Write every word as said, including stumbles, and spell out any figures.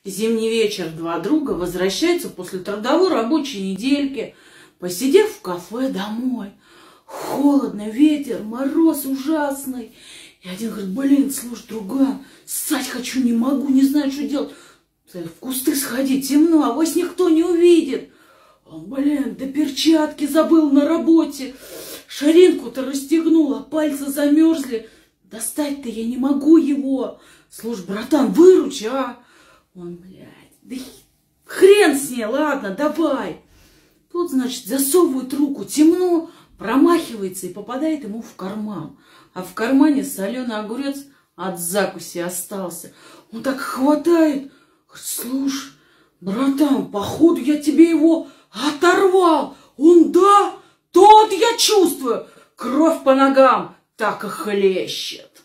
Зимний вечер два друга возвращаются после трудовой рабочей недельки, посидев в кафе домой. Холодно, ветер, мороз ужасный. И один говорит: блин, слушай, друган, ссать хочу, не могу, не знаю, что делать. В кусты сходи, темно, а вас никто не увидит. Он: блин, да перчатки забыл на работе. Ширинку-то расстегнул, а пальцы замерзли. Достать-то я не могу его. Слушай, братан, выручи, а? Он: блядь, да хрен с ней, ладно, давай. Тут, значит, засовывает руку, темно, промахивается и попадает ему в карман. А в кармане соленый огурец от закуси остался. Он так хватает: слушай, братан, походу я тебе его оторвал. Он: да, тот я чувствую. Кровь по ногам так и хлещет.